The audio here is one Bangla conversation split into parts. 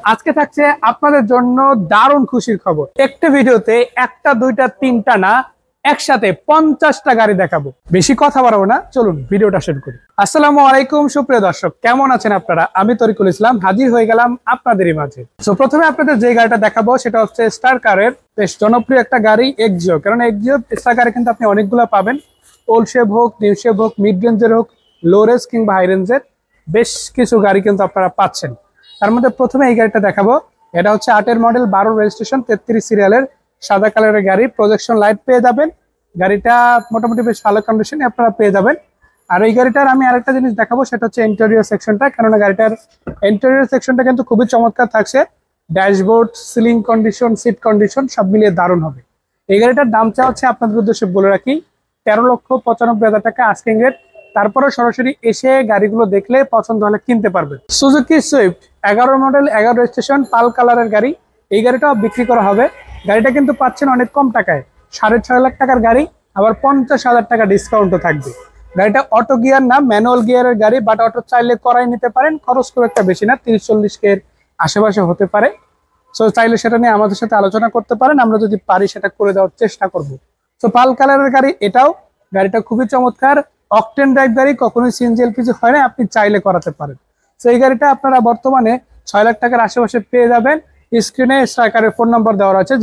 আজকে থাকছে আপনাদের জন্য দারুণ খুশির খবর। একটি ভিডিওতে একটা দুইটা তিনটা না, একসাথে 50টা গাড়ি দেখাবো। বেশি কথা বাড়াবো না, চলুন ভিডিওটা শুরু করি। আসসালামু আলাইকুম সুপ্রিয় দর্শক, কেমন আছেন আপনারা? আমি তরিকুল ইসলাম হাজির হয়ে গেলাম আপনাদেরই মাঝে। তো প্রথমে আপনাদের যে গাড়িটা দেখাবো সেটা হচ্ছে স্টার কারের বেশ জনপ্রিয় একটা গাড়ি এক্সিও। কারণ এক্সিও স্টার কারে কিন্তু আপনি অনেকগুলো পাবেন, ওল্ড শেপ হোক, নিউ শেপ হোক, মিড রেঞ্জের হোক, লো রেঞ্জ কিংবা হাই রেঞ্জের বেশ কিছু গাড়ি কিন্তু আপনারা পাচ্ছেন। তার মধ্যে প্রথমে এই গাড়িটা দেখাবো। এটা হচ্ছে 8-এর মডেল, 12 রেজিস্ট্রেশন, 33 সিরিয়ালের সাদা কালারের গাড়ি। প্রজেকশন লাইট পেয়ে যাবেন। গাড়িটা মোটামুটি বেশ ভালো কন্ডিশনে আপনারা পেয়ে যাবেন। আর এই গাড়িটার আমি আরেকটা জিনিস দেখাবো, সেটা হচ্ছে ইন্টেরিয়র সেকশনটা। কেননা গাড়িটার ইন্টেরিয়র সেকশনটা কিন্তু খুবই চমৎকার থাকছে। Dashboard, ceiling condition, seat condition সব মিলিয়ে দারুণ হবে। এই গাড়িটার দাম চা হচ্ছে আপনাদের উদ্দেশ্যে বলে রাখি 13,95,000 টাকা আস্কিং রেট। তারপরে সরাসরি এসে গাড়িগুলো দেখলে পছন্দ হলে কিনতে পারবেন। সুজুকি সুইফট 11 মডেল, 11 রেজিস্ট্রেশন, পাল কালারের গাড়ি। এই গাড়িটাও বিক্রি করা হবে। গাড়িটা কিন্তু পাচ্ছেন অনেক কম টাকায়, 6.5 লাখ টাকার গাড়ি, আবার 50,000 টাকা ডিসকাউন্টও থাকবে। গাড়িটা অটো গিয়ার না, ম্যানুয়াল গিয়ারের গাড়ি, বাট অটো চাইলে করাই নিতে পারেন। খরচ খুব একটা বেশি না, 30-40 কে আশেপাশে হতে পারে। সো চাইলে সেটা নিয়ে আমাদের সাথে আলোচনা করতে পারেন, আমরা যদি পারি সেটা করে দেওয়ার চেষ্টা করব। তো পাল কালারের গাড়ি এটাও, গাড়িটা খুবই চমৎকার। অকটেন ড্রাইভ গাড়ি, কখনোই সিএনজি এলপিজি হয় না, আপনি চাইলে করাতে পারেন। তো এই গাড়িটা আপনারা বর্তমানে 6 লাখ টাকার আশেপাশে পেয়ে যাবেন। স্ক্রিনে স্ট্রাইকারের ফোন নম্বর দেওয়া আছে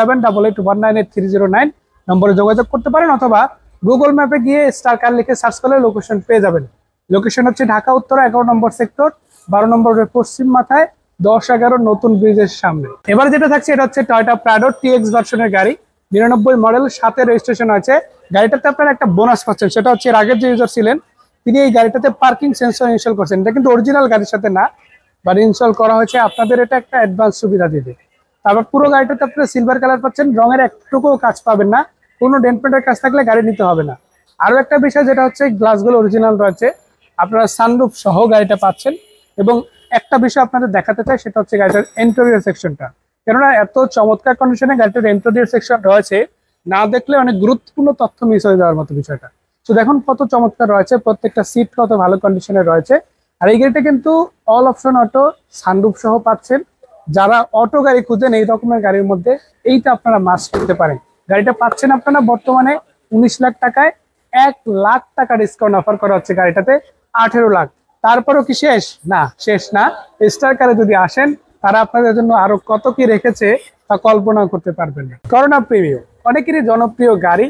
01788198309 নম্বরে যোগাযোগ করতে পারেন, অথবা গুগল ম্যাপে গিয়ে স্টারকার লিখে সার্চ করলে লোকেশন পেয়ে যাবেন। লোকেশন হচ্ছে ঢাকা উত্তর 11 নম্বর সেক্টর, 12 নম্বরের পশ্চিম মাথায়, 10-11 নতুন ব্রিজের সামনে। এবার যেটা থাকছে এটা হচ্ছে টয়োটা প্রাডো টিএক্স ভার্সনের গাড়ি, 99 মডেল, 7-এর রেজিস্ট্রেশন আছে। গাড়িটাতে আপনারা একটা বোনাস পাচ্ছেন, সেটা হচ্ছে এর আগের যে ইউজার ছিলেন তিনি এই গাড়িটাতে পার্কিং সেন্সর ইনস্টল করছেন। এটা কিন্তু অরিজিনাল গাড়ির সাথে না, বাট ইনস্টল করা হয়েছে, আপনাদের এটা একটা অ্যাডভান্স সুবিধা দিবে। তারপর পুরো গাড়িটাতে আপনারা সিলভার কালার পাচ্ছেন, রঙের একটুকুও কাজ পাবেন না, কোনো ডেন্ট পেন্টের কাজ থাকলে গাড়ি নিতে হবে না। আরো একটা বিষয় যেটা হচ্ছে গ্লাসগুলো অরিজিনাল রয়েছে, আপনারা সানরুফ সহ গাড়িটা পাচ্ছেন। এবং একটা বিষয় আপনাদের দেখাতে চাই, সেটা হচ্ছে গাড়িটার ইন্টেরিয়র সেকশনটা। কেননা এত চমৎকার কন্ডিশনে গাড়িটার ইন্টেরিয়র সেকশন রয়েছে, না দেখলে অনেক গুরুত্বপূর্ণ তথ্য মিস হয়ে যাওয়ার মতো বিষয়টা। তো দেখুন কত চমৎকার রয়েছে, প্রত্যেকটা সিট কত ভালো কন্ডিশনে রয়েছে। আর এই গাড়িটা কিন্তু অল অপশন অটো, সানরুফ সহ পাচ্ছেন। যারা অটো গাড়ি খুঁজেন এই রকমের গাড়ির মধ্যে এইটা আপনারা মাস্ট কিনতে পারেন। গাড়িটা পাচ্ছেন আপনারা বর্তমানে 19 লাখ টাকায়, 1 লাখ টাকা ডিসকাউন্ট অফার করা হচ্ছে গাড়িটাতে, 18 লাখ। তারপরও কি শেষ? না, শেষ না। স্টার কারে যদি আসেন, তারা আপনাদের জন্য আরো কত কি রেখেছে তা কল্পনা করতে পারবেন না। করোনা প্রিমিয়াম অনেকেরই জনপ্রিয় গাড়ি,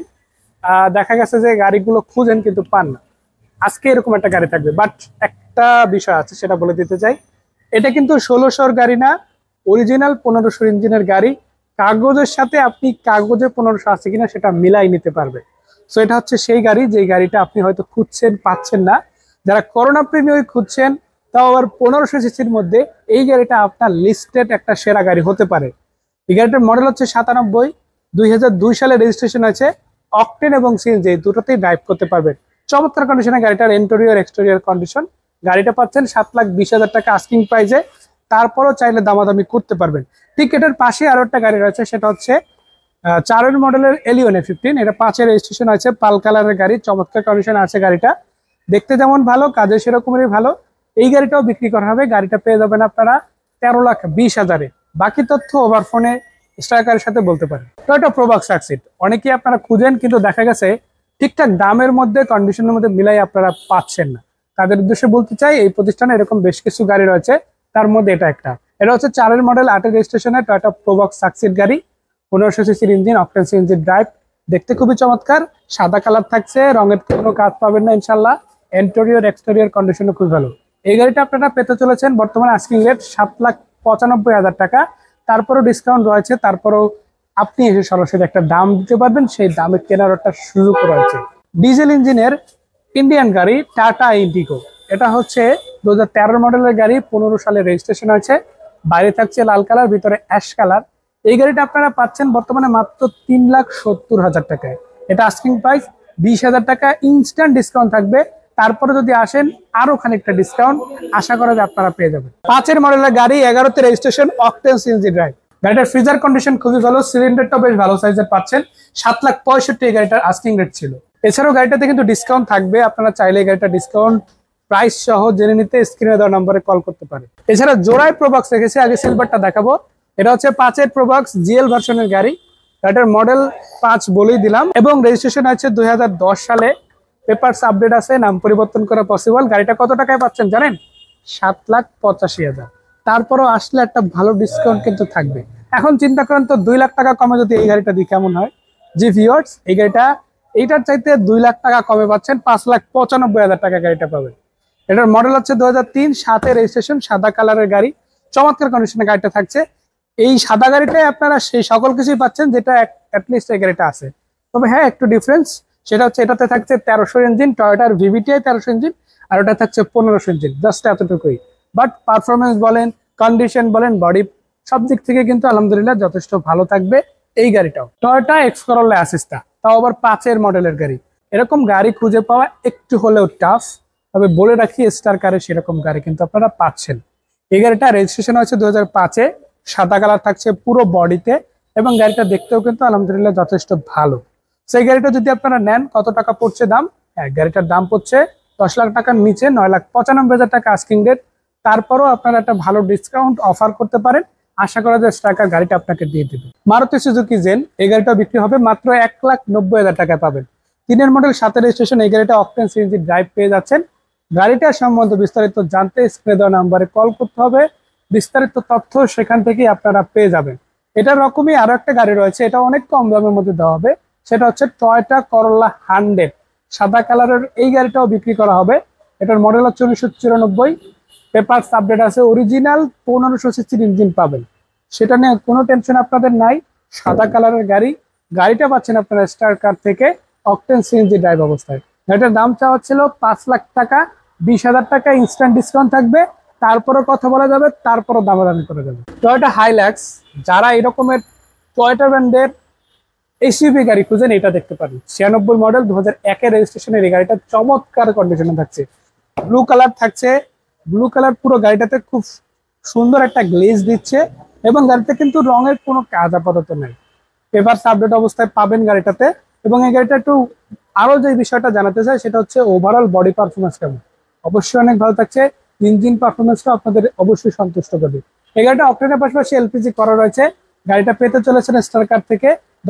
দেখা গেছে যে গাড়িগুলো খুঁজেন কিন্তু পান না। আজকে এরকম একটা গাড়ি থাকবে, বাট একটা বিষয় আছে সেটা বলে দিতে চাই। এটা কিন্তু 1600-র গাড়ি না, অরিজিনাল 1500 ইঞ্জিনের গাড়ি। কাগজের সাথে আপনি কাগজে 1500 আছে কিনা সেটা মিলাই নিতে পারবে। সো এটা হচ্ছে সেই গাড়ি, যে গাড়িটা আপনি হয়তো খুঁজছেন, পাচ্ছেন না। যারা করোনা প্রিমিয়াম খুঁজছেন, তাও আবার 1500 সিসির মধ্যে, এই গাড়িটা আপনার লিস্টেড একটা সেরা গাড়ি হতে পারে। এই গাড়িটার মডেল হচ্ছে 97, 2002 সালে রেজিস্ট্রেশন আছে। অকটেন এবং সিএনজি দুটোতেই ড্রাইভ করতে পারবেন। চমৎকার কন্ডিশনে গাড়িটার ইন্টেরিয়র এক্সটেরিয়র কন্ডিশন। গাড়িটা পাচ্ছেন 7,20,000 টাকা আস্কিং প্রাইসে। তারপরও চাইলে দামাদামি করতে পারবেন। ঠিক এটার পাশে আরো একটা গাড়ি রয়েছে, সেটা হচ্ছে 4-এর মডেলের এলিয়ন A15। এটা 5-এর রেজিস্ট্রেশন আছে, পাল কালারের গাড়ি, চমৎকার কন্ডিশন আছে। গাড়িটা দেখতে যেমন ভালো, কাজে সেরকমেরই ভালো। এই গাড়িটাও বিক্রি করা হবে। গাড়িটা পেয়ে যাবেন আপনারা 13,20,000-এ। বাকি তথ্য ওভার ফোনে স্ট্রাইকারের সাথে বলতে পারেন। টয়োটা প্রোবক্স সাকসিড অনেকেই আপনারা খুঁজেন, কিন্তু দেখা গেছে ঠিকঠাক দামের মধ্যে, কন্ডিশনের মধ্যে মিলাই আপনারা পাচ্ছেন না। তাদের উদ্দেশ্যে বলতে চাই, এই প্রতিষ্ঠানে এরকম বেশ কিছু গাড়ি রয়েছে, তার মধ্যে এটা একটা। এটা হচ্ছে 4-এর মডেল, 8-এর রেজিস্ট্রেশনে টয়োটা প্রোবক্স সাকসিড গাড়ি, 1500 সিসির ইঞ্জিন, অকটেন সিএনজি ড্রাইভ। দেখতে খুবই চমৎকার, সাদা কালার থাকছে, রঙের কোনো কাজ পাবেন না ইনশাল্লাহ। ইন্টেরিয়র এক্সটেরিয়র কন্ডিশনও খুব ভালো। এই গাড়িটা আপনারা পেতে চলেছেন বর্তমানে আস্কিং রেট 7,95,000 টাকা। তারপরও ডিসকাউন্ট রয়েছে, তারপরও আপনি এসে সরাসরি একটা দাম দিতে পারবেন, সেই দামে কেনার একটা সুযোগ রয়েছে। ডিজেল ইঞ্জিনের ইন্ডিয়ান গাড়ি টাটা ইন্ডিগো। এটা হচ্ছে 2013 মডেলের গাড়ি, 15 সালে রেজিস্ট্রেশন আছে। বাইরে থাকছে লাল কালার, ভিতরে অ্যাশ কালার। এই গাড়িটা আপনারা পাচ্ছেন বর্তমানে মাত্র 3,70,000 টাকায়। এটা আস্কিং প্রাইস, 20,000 টাকা ইনস্ট্যান্ট ডিসকাউন্ট থাকবে। তারপরে যদি আসেন আরো খানিকটা ডিসকাউন্ট আশা করা যায় আপনারা পেয়ে যাবেন। 5-এর মডেলের গাড়ি, 11-তে রেজিস্ট্রেশন, অকটেন সিএনজি ড্রাইভ। গাড়িটার ফ্রিজার কন্ডিশন খুবই ভালো, সিলিন্ডারটাও বেশ ভালো সাইজের পাচ্ছেন। 7,65,000 এই গাড়িটার আস্কিং রেট ছিল। এছাড়াও গাড়িটাতে কিন্তু ডিসকাউন্ট থাকবে, আপনারা চাইলে গাড়িটা ডিসকাউন্ট প্রাইস সহ জেনে নিতে স্ক্রিনে দেওয়া নম্বরে কল করতে পারে। এছাড়া জোড়ায় প্রোবক্স রেখেছি, আগে সিলভারটা দেখাবো। এটা হচ্ছে 5-এর প্রোবক্স জিএল ভার্সনের গাড়ি, এটার মডেল 5 বলেই দিলাম এবং রেজিস্ট্রেশন আছে 2010 সালে। পেপারস আপডেট আছে, নাম পরিবর্তন করা পসিবল। গাড়িটা কত টাকায় পাচ্ছেন জানেন? 7,85,000। তারপরও আসলে একটা ভালো ডিসকাউন্ট কিন্তু থাকবে। এখন চিন্তা করেন তো 2 লাখ টাকা কমে যদি এই গাড়িটা দিই কেমন হয়? জি ভিউয়ার্স, এই গাড়িটা এইটার চাইতে 2 লাখ টাকা কমে পাচ্ছেন, 5,95,000 টাকা গাড়িটা পাবেন। এটার মডেল হচ্ছে 2003, 7-এর রেজিস্ট্রেশন, সাদা কালারের গাড়ি, চমৎকার কন্ডিশনে গাড়িটা থাকছে। এই সাদা গাড়িটাই আপনারা সেই সকল কিছুই পাচ্ছেন যেটা অ্যাটলিস্ট এই গাড়িটা আছে। তবে হ্যাঁ, একটু ডিফারেন্স, সেটা হচ্ছে এটাতে থাকছে 1300 ইঞ্জিন, টয়োটার ভিভিটিআই 1300 ইঞ্জিন, আর ওটা থাকছে 1500 ইঞ্জিন, জাস্ট এতটুকুই। বাট পারফরমেন্স বলেন, কন্ডিশন বলেন, বডি সব দিক থেকে কিন্তু আলহামদুলিল্লাহ যথেষ্ট ভালো থাকবে এই গাড়িটাও। টয়োটা এক্স করোলা অ্যাসিস্টা, তাও আবার 5-এর মডেলের গাড়ি। এরকম গাড়ি খুঁজে পাওয়া একটু হলেও টাফ, তবে বলে রাখি স্টার কারে সেরকম গাড়ি কিন্তু আপনারা পাচ্ছেন। এই গাড়িটা রেজিস্ট্রেশন হয়েছে 2005-এ, সাদা কালার থাকছে পুরো বডিতে এবং গাড়িটা দেখতেও কিন্তু আলহামদুলিল্লাহ যথেষ্ট ভালো। সেই গাড়িটা যদি আপনারা নেন, কত টাকা পড়ছে দাম? হ্যাঁ, গাড়িটার দাম পড়ছে 10 লাখ টাকার নিচে, 9,95,000 টাকা আস্কিং রেট। তারপরও আপনারা একটা ভালো ডিসকাউন্ট অফার করতে পারেন, আশা করা যায় টাকা গাড়িটা আপনাকে দিয়ে দেবে। মারুতি সুজুকি জেন, এই গাড়িটা বিক্রি হবে মাত্র 1,90,000 টাকায় পাবেন। 3-এর মডেল, 7-এর রেজিস্ট্রেশন, এই গাড়িটা অকটেন সিএনজি ড্রাইভ পেয়ে যাচ্ছেন। গাড়িটার সম্বন্ধে বিস্তারিত জানতে স্ক্রিনে দেওয়া নাম্বারে কল করতে হবে, বিস্তারিত তথ্য সেখান থেকেই আপনারা পেয়ে যাবেন। এটার রকমই আরো একটা গাড়ি রয়েছে, এটা অনেক কম দামের মধ্যে দেওয়া হবে, সেটা হচ্ছে টয়োটা করোলা 100, সাদা কালারের। এই গাড়িটাও বিক্রি করা হবে। এটার মডেল হচ্ছে 1994, পেপারস আপডেট আছে, অরিজিনাল 1500 সিসির ইঞ্জিন পাবেন, সেটা নিয়ে কোনো টেনশন আপনাদের নাই। সাদা কালারের গাড়ি, গাড়িটা পাচ্ছেন আপনারা স্টার কার থেকে অকটেন সিএনজি ড্রাইভ অবস্থায়। এটার দাম চাওয়া ছিল 5 লাখ টাকা, 20,000 টাকা ইনস্ট্যান্ট ডিসকাউন্ট থাকবে, তারপরও কথা বলা যাবে, তারপরও দামাদামি করা যাবে। টয়োটা হাইল্যাক্স, যারা এরকমের টয়োটা ব্র্যান্ডের এসইউভি গাড়ি খুঁজেন, এটা দেখতে পারেন। 96 মডেল, 2001-এর রেজিস্ট্রেশনের এই গাড়িটা চমৎকার কন্ডিশনে থাকছে, ব্লু কালার থাকছে। ব্লু কালার পুরো গাড়িটাতে খুব সুন্দর একটা গ্লেজ দিচ্ছে এবং গাড়িতে কিন্তু রঙের কোনো কাজ আপাতত নেই। পেপারস আপডেট অবস্থায় পাবেন গাড়িটাতে। এবং এই গাড়িটা একটু আরো যে বিষয়টা জানাতে চাই, সেটা হচ্ছে ওভারঅল বডি পারফরমেন্স কেমন। অবশ্যই অনেক ভালো থাকছে, ইঞ্জিন পারফরমেন্সটা আপনাদের অবশ্যই সন্তুষ্ট করবে। এই গাড়িটা অকটেনের পাশাপাশি এলপিজি করা রয়েছে। গাড়িটা পেতে চলেছেন স্টার কার থেকে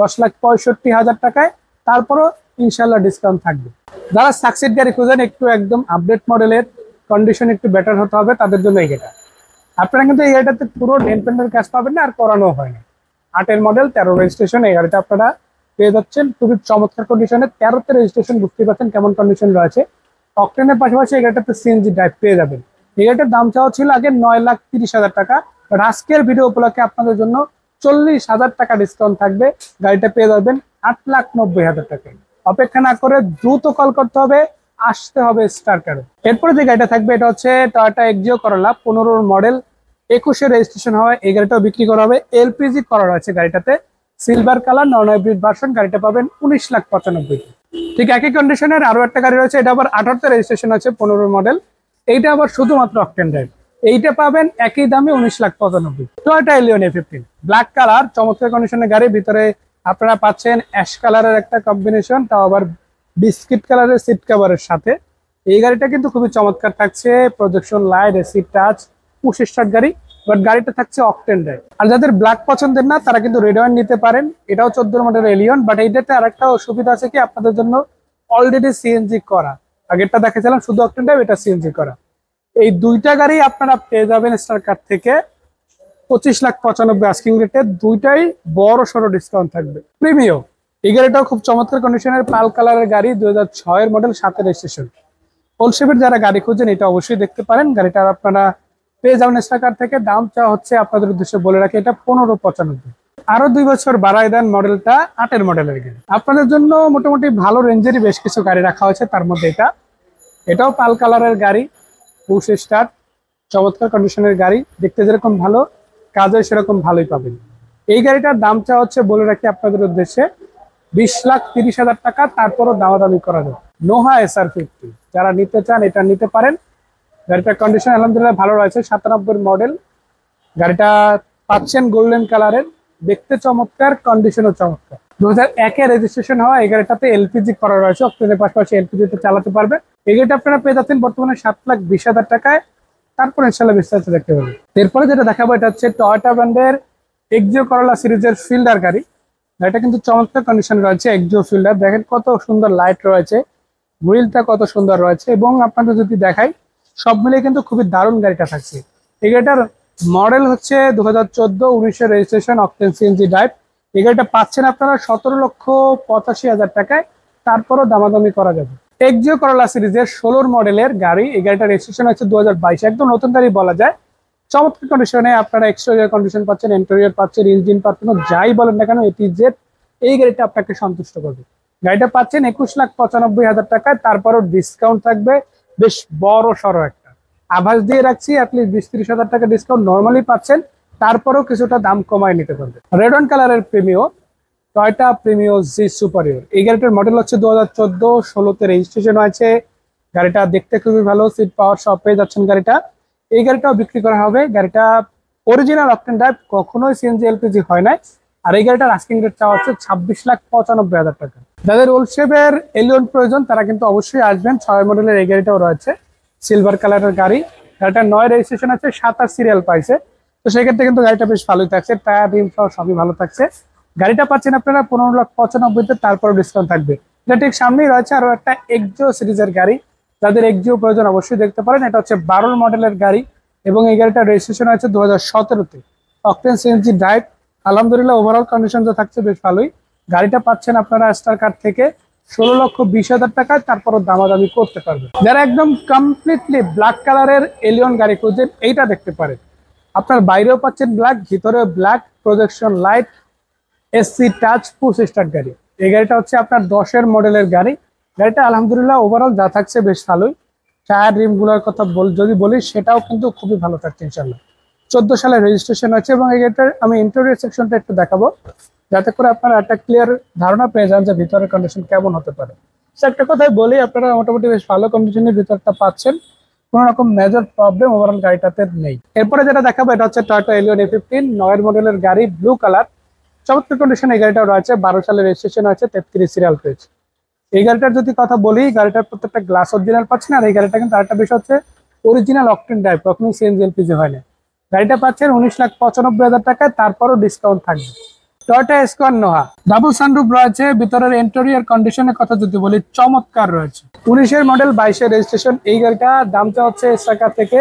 10,65,000 টাকায়, তারপরও ইনশাল্লাহ ডিসকাউন্ট থাকবে। যারা সাকসিড গাড়ি খুঁজেন, একটু একদম আপডেট মডেলের, কন্ডিশন একটু বেটার হতে হবে, তাদের জন্য এই গাড়িটা। আপনারা কিন্তু এই গাড়িটাতে পুরো ডেন্ট পেন্টের কাজ পাবেন না, আর করানো হয় না। 8-এর মডেল, 13 রেজিস্ট্রেশন, এই গাড়িটা আপনারা পেয়ে যাচ্ছেন খুবই চমৎকার কন্ডিশনে। 13-তে রেজিস্ট্রেশন, বুঝতেই পারছেন কেমন কন্ডিশন রয়েছে। অকটেনের পাশাপাশি এই গাড়িটাতে সিএনজি ড্রাইভ পেয়ে যাবেন। এই গাড়িটার দাম চাওয়া ছিল আগে 9,30,000 টাকা, আজকের ভিডিও উপলক্ষে আপনাদের জন্য 40,000 টাকা ডিসকাউন্ট থাকবে, গাড়িটা পেয়ে যাবেন 8,90,000 টাকায়। অপেক্ষা না করে দ্রুত কল করতে হবে, আসতে হবে স্টার কারে। এরপরে যে গাড়িটা থাকবে, এটা হচ্ছে টয়োটা এক্সিও করোলা 15 মডেল, 21-এর রেজিস্ট্রেশন হয়। এই গাড়িটাও বিক্রি করা হবে, এলপিজি করা রয়েছে গাড়িটাতে, silver colour, non hybrid version. গাড়িটা পাবেন 19,95,000। ঠিক একই কন্ডিশনের আরো একটা গাড়ি রয়েছে, এটা আবার 18-তে রেজিস্ট্রেশন আছে, 15 মডেল, এইটা আবার শুধুমাত্র অকটেন ড্রাইভ। এইটা পাবেন একই দামে 19,95,000। Toyota Allion A15 black colour, চমৎকার কন্ডিশনের গাড়ি। ভিতরে আপনারা পাচ্ছেন অ্যাশ কালারের একটা কম্বিনেশন, তাও আবার বিস্কিট কালারের সিট কভারের সাথে। এই গাড়িটা কিন্তু খুবই চমৎকার থাকছে, projection light, AC touch, push start গাড়ি, বাট গাড়িটা থাকছে অকটেন ড্রাইভ। আর যাদের ব্ল্যাক পছন্দের না, তারা কিন্তু রেড ওয়াইন নিতে পারেন। এটাও 14 মডেল এলিয়ন, বাট এইটাতে আরেকটা সুবিধা আছে কি, আপনাদের জন্য অলরেডি সিএনজি করা। আগেরটা দেখাছিলাম শুধু অকটেন ড্রাইভ, এটা সিএনজি করা। এই দুইটা গাড়ি আপনারা পেয়ে যাবেন স্টার কার থেকে 25,95,000 আস্কিং রেটে। দুইটাই বড় সড়ো ডিসকাউন্ট থাকবে। প্রিমিও, এই গাড়িটাও খুব চমৎকার কন্ডিশনের, পাল কালারের গাড়ি, 2006-এর মডেল, 7-এর রেজিস্ট্রেশন। হোলসেপের যারা গাড়ি খুঁজছেন, এটা অবশ্যই দেখতে পারেন। গাড়িটা আপনারা পেয়ে যাবেন স্টার কার থেকে। দাম চা হচ্ছে, আপনাদের উদ্দেশ্যে বলে রাখি, এটা 15,95,000। আরো 2 বছর বাড়ায় দেন মডেলটা, 8-এর মডেলের গাড়ি। আপনাদের জন্য মোটামুটি ভালো রেঞ্জেরই বেশ কিছু গাড়ি রাখা হয়েছে, তার মধ্যে এটাও পাল কালারের গাড়ি, পুশ স্টার্ট, চমৎকার কন্ডিশনের গাড়ি। দেখতে যেরকম ভালো, কাজে সেরকম ভালোই পাবেন। এই গাড়িটার দাম চা হচ্ছে, বলে রাখি আপনাদের উদ্দেশ্যে, 20,30,000 টাকা, তারপরও দামাদামি করা যায়। নোহা SR50 যারা নিতে চান, এটা নিতে পারেন। গাড়িটার কন্ডিশন আলহামদুলিল্লাহ ভালো রয়েছে, 97 মডেল। গাড়িটা পাচ্ছেন গোল্ডেন কালারের, দেখতে চমৎকার, কন্ডিশনও চমৎকার। 2001-এর রেজিস্ট্রেশন হওয়া। এই গাড়িটাতে এলপিজি করা রয়েছে, অক্টেনের পাশাপাশি এলপিজিতে চালাতে পারবে। এই গাড়িটা আপনারা পেয়ে যাচ্ছেন বর্তমানে 7,20,000 টাকায়। তারপর ইনশাল্লাহ বিস্তারিত দেখতে পাবেন। এরপরে যেটা দেখাবো এটা হচ্ছে টয়োটা ব্র্যান্ডের এক্সিও করোলা সিরিজের ফিল্ডার গাড়ি। এটা কিন্তু চমৎকার কন্ডিশন রয়েছে। এক্সিও ফিল্ডার দেখেন কত সুন্দর লাইট রয়েছে, হুইলটা কত সুন্দর রয়েছে, এবং আপনাদের যদি দেখাই সব মিলিয়ে কিন্তু খুবই দারুণ গাড়িটা থাকছে। এই গাড়িটার মডেল হচ্ছে 2014, 19-এর রেজিস্ট্রেশন, অকটেন সিএনজি ড্রাইভ। এই গাড়িটা পাচ্ছেন আপনারা 17,85,000 টাকায়। তারপরও দামাদামি করা যাবে। এক্সিও করোলা সিরিজের 16 মডেলের গাড়ি। এই গাড়িটার রেজিস্ট্রেশন হচ্ছে 2022, একদম নতুন গাড়ি বলা যায়। চমৎকার কন্ডিশনে আপনারা এক্সটেরিয়র কন্ডিশন পাচ্ছেন, ইন্টেরিয়র পাচ্ছেন, ইঞ্জিন পাচ্ছেন, যাই বলেন না কেন এটি জেড এই গাড়িটা আপনাকে সন্তুষ্ট করবে। গাড়িটা পাচ্ছেন 21,95,000 টাকায়। তারপরও ডিসকাউন্ট থাকবে বেশ বড় সড়ো একটা। আভাস দিয়ে রাখছি অ্যাটলিস্ট 20-30,000 টাকা ডিসকাউন্ট নর্মালি পাচ্ছেন। তারপরও কিছুটা দাম কমায় নিতে পারবে। রেড অন কালারের Premio, Toyota Premio G superior. এই গাড়িটার মডেল হচ্ছে 2014, 16-তে রেজিস্ট্রেশন হয়েছে। গাড়িটা দেখতে খুবই ভালো, সিট পাওয়ার সব পেয়ে যাচ্ছেন গাড়িটা। এই গাড়িটাও বিক্রি করা হবে। গাড়িটা অরিজিনাল অকটেন ড্রাইভ, কখনোই সিএনজি এলপিজি হয় নাই। আর এই গাড়িটার আস্কিং রেট চাওয়া হচ্ছে 26,95,000 টাকা। যাদের ওল্ড শেপের এলিয়ন প্রয়োজন তারা কিন্তু অবশ্যই আসবেন। 6 মডেলের এই গাড়িটাও রয়েছে, সিলভার কালারের গাড়ি। গাড়িটা 9 রেজিস্ট্রেশন আছে, 27 সিরিয়াল পাইছে। তো সেক্ষেত্রে কিন্তু গাড়িটা বেশ ভালোই থাকছে, টায়ার রিম সহ সবই ভালো থাকছে। গাড়িটা পাচ্ছেন আপনারা 15,95,000-তে, তারপর ডিসকাউন্ট থাকবে। এটা ঠিক সামনেই রয়েছে আরো একটা এক্সিও সিরিজের গাড়ি। যাদের এক্সিও প্রয়োজন অবশ্যই দেখতে পারেন। এটা হচ্ছে 12 মডেলের গাড়ি এবং এই গাড়িটা রেজিস্ট্রেশন হয়েছে 2017-তে, অকটেন সিএনজি ড্রাইভ। আলহামদুলিল্লাহ ওভারঅল কন্ডিশন তো থাকছে বেশ ভালোই। গাড়িটা পাচ্ছেন আপনারা স্টার কার্ড থেকে 16,20,000 টাকায়। তারপরও দামাদামি করতে পারবেন। যারা একদম কমপ্লিটলি ব্ল্যাক কালারের এলিয়ন গাড়ি খুঁজছেন এইটা দেখতে পারেন। আপনার বাইরেও পাচ্ছেন ব্ল্যাক, ভিতরেও ব্ল্যাক, প্রজেকশন লাইট, এসসি টাচ, পুশ স্টার্ট গাড়ি। এই গাড়িটা হচ্ছে আপনার 10-এর মডেলের গাড়ি। গাড়িটা আলহামদুলিল্লাহ ওভারঅল যা থাকছে বেশ ভালোই। টায়ার রিম গুলোর কথা যদি বলি সেটাও কিন্তু খুবই ভালো থাকছে ইনশাল্লাহ। 14 সালে রেজিস্ট্রেশন হয়েছে এবং এই গাড়িটার আমি ইন্টেরিয়র সেকশনটা একটু দেখাবো যাতে করে আপনারা একটা ক্লিয়ার ধারণা পেয়ে যান যে ভিতরের কন্ডিশন কেমন হতে পারে। একটা কথাই বলি, আপনারা মোটামুটি বেশ ভালো কন্ডিশনের ভিতরটা পাচ্ছেন, কোনো রকম মেজর প্রবলেম ওভারঅল গাড়িটাতে নেই। এরপরে যেটা দেখাবো এটা হচ্ছে টয়োটা এলিয়ন A15, 9-এর মডেলের গাড়ি, ব্লু কালার। চমৎকার কন্ডিশন এই গাড়িটাও রয়েছে, 12 সালে রেজিস্ট্রেশন হয়েছে, 33 সিরিয়াল পেয়েছে। এই গাড়িটার যদি কথা বলি, গাড়িটার প্রত্যেকটা গ্লাস অরিজিনাল পাচ্ছেন। আর এই গাড়িটা কিন্তু আরেকটা বিষয় হচ্ছে অরিজিনাল অকটেন ড্রাইভ, কখনোই সিএনজি এলপিজি হয় না। গাড়িটা পাচ্ছেন 19,95,000 টাকায়, তারপরও ডিসকাউন্ট থাকবে। Toyota Square Noah, double sunroof রয়েছে। ভিতরের ইন্টেরিয়র কন্ডিশনের কথা যদি বলি চমৎকার রয়েছে। 19-এর মডেল, 22-এর রেজিস্ট্রেশন। এই গাড়িটা দামটা হচ্ছে স্টার থেকে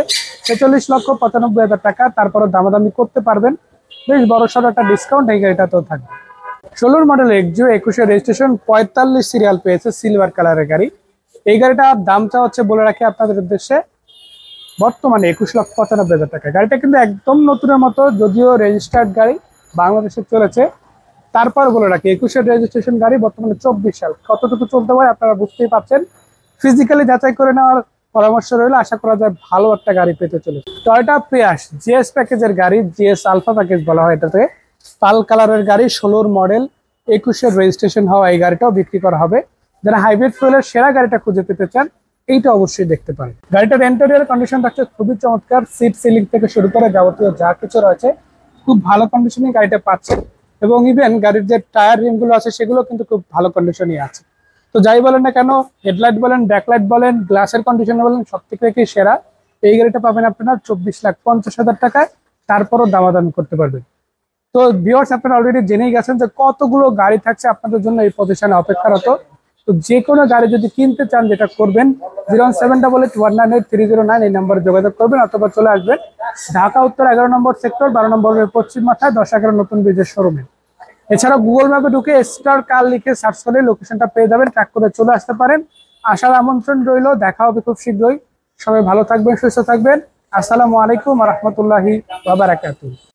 46,95,000 টাকা। তারপরও দামাদামি করতে পারবেন, বেশ বড় সড়ো একটা ডিসকাউন্ট এই গাড়িটাতেও থাকবে। 16 মডেল এক্সিও, 21-এর রেজিস্ট্রেশন, 45 সিরিয়াল পেয়েছে, সিলভার কালারের গাড়ি। এই গাড়িটার দামটা হচ্ছে বলে রাখি আপনাদের উদ্দেশ্যে বর্তমানে 21,95,000 টাকা। গাড়িটা কিন্তু একদম নতুনের মতো, যদিও রেজিস্টার্ড গাড়ি, বাংলাদেশে চলেছে। তারপর বলে রাখি 21-এর রেজিস্ট্রেশন গাড়ি, বর্তমানে 24 সাল। কতটুকু চলতে পারে আপনারা বুঝতেই পারছেন। ফিজিক্যালি যাচাই করে নেওয়ার পরামর্শ রইল। আশা করা যায় ভালো একটা গাড়ি পেতে চলেছে। টয়োটা প্রিয়াস জিএস প্যাকেজের গাড়ি, জিএস আলফা প্যাকেজ বলা হয় এটাতে। পাল কালারের গাড়ি, 16 মডেল, 21-এর রেজিস্ট্রেশন হওয়া এই গাড়িটাও বিক্রি করা হবে। যারা হাইব্রিড ফুয়েলের সেরা গাড়িটা খুঁজে পেতে চান এইটা অবশ্যই দেখতে পারেন। গাড়িটার ইন্টেরিয়র কন্ডিশন থাকছে খুবই চমৎকার। সিট সিলিং থেকে শুরু করে যাবতীয় যা কিছু রয়েছে খুব ভালো কন্ডিশনে গাড়িটা পাচ্ছেন। এবং ইভেন গাড়ির যে টায়ার রিম গুলো আছে সেগুলো কিন্তু খুব ভালো কন্ডিশনই আছে। তো যাই বলেন না কেন, হেডলাইট বলেন, ব্যাকলাইট বলেন, গ্লাসের কন্ডিশন বলেন, সব থেকে সেরা। এই গাড়িটা পাবেন আপনারা 24,50,000 টাকায়। তারপরও দামাদামি করতে পারবেন। তো ভিউয়ার্স, আপনারা অলরেডি জেনেই গেছেন যে কতগুলো গাড়ি থাকছে আপনাদের জন্য এই প্রতিষ্ঠানে অপেক্ষারত। তো যে কোনো গাড়ি যদি কিনতে চান যেটা করবেন 01788198309 এই নাম্বারে যোগাযোগ করবেন, অথবা চলে আসবেন ঢাকা উত্তর 11 নম্বর সেক্টর, 12 নম্বরের পশ্চিম মাথায় 10-11 নতুন ব্রিজের শোরুমে। এছাড়া গুগল ম্যাপে ঢুকে স্টার কার লিখে সার্চ করে লোকেশনটা পেয়ে যাবেন, ট্র্যাক করে চলে আসতে পারেন। আসার আমন্ত্রণ রইল, দেখা হবে খুব শীঘ্রই। সবাই ভালো থাকবেন, সুস্থ থাকবেন। আসসালামু আলাইকুম ওয়া রাহমাতুল্লাহি ওয়া বারাকাতুহু।